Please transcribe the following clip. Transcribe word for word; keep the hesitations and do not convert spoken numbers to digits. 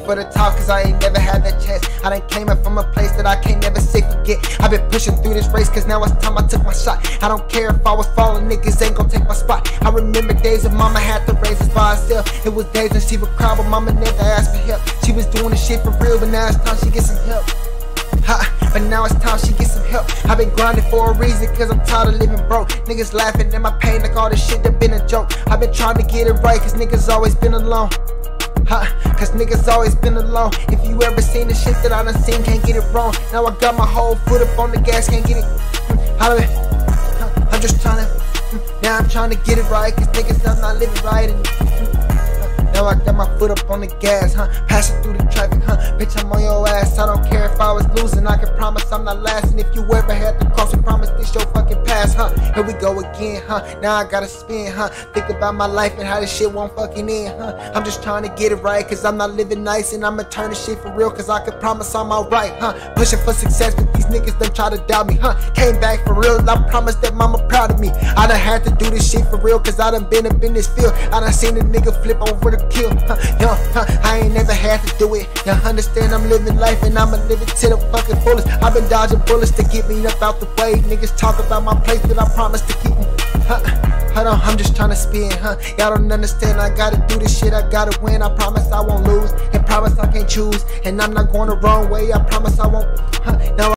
for the top, cause I ain't never had that chance. I done came up from a place that I can't never say forget. I've been pushing through this race, cause now it's time I took my shot. I don't care if I was falling, niggas ain't gon' take my spot. I remember days when mama had to raise us by herself. It was days when she would cry, but mama never asked for help. She was doing the shit for real, but now it's time she get some help. Ha, but now it's time she get some help. I've been grinding for a reason, cause I'm tired of living broke. Niggas laughing at my pain like all this shit that been a joke. I've been trying to get it right, cause niggas always been alone. Ha, cause niggas always been alone. If you ever seen the shit that I done seen, can't get it wrong. Now I got my whole foot up on the gas, can't get it. How do it? I'm just trying to, now I'm trying to get it right, cause niggas I'm not living right. And now I got my foot up on the gas, huh? Passing through the traffic, huh? Bitch, I'm on your ass. I don't care if I was losing, I can promise I'm not lasting. If you ever had to cross, we promise this your fucking past, huh? Here we go again, huh? Now I gotta spin, huh? Think about my life and how this shit won't fucking end, huh? I'm just trying to get it right, cause I'm not living nice, and I'ma turn this shit for real, cause I can promise I'm alright, huh? Pushing for success, but these niggas done try to doubt me, huh? Came back for real, and I promise that mama proud of me. I done had to do this shit for real, cause I done been up in this field. I done seen a nigga flip over the kill, huh? Yo, huh? I ain't never had to do it. You understand I'm living life, and I'ma live it to the fucking fullest. I've been dodging bullets to get me up out the way. Niggas talk about my place, but I promise to keep them. Huh? Hold on, I'm just trying to spin, huh? Y'all don't understand, I gotta do this shit, I gotta win. I promise I won't lose, and promise I can't choose, and I'm not going the wrong way. I promise I won't, huh? Now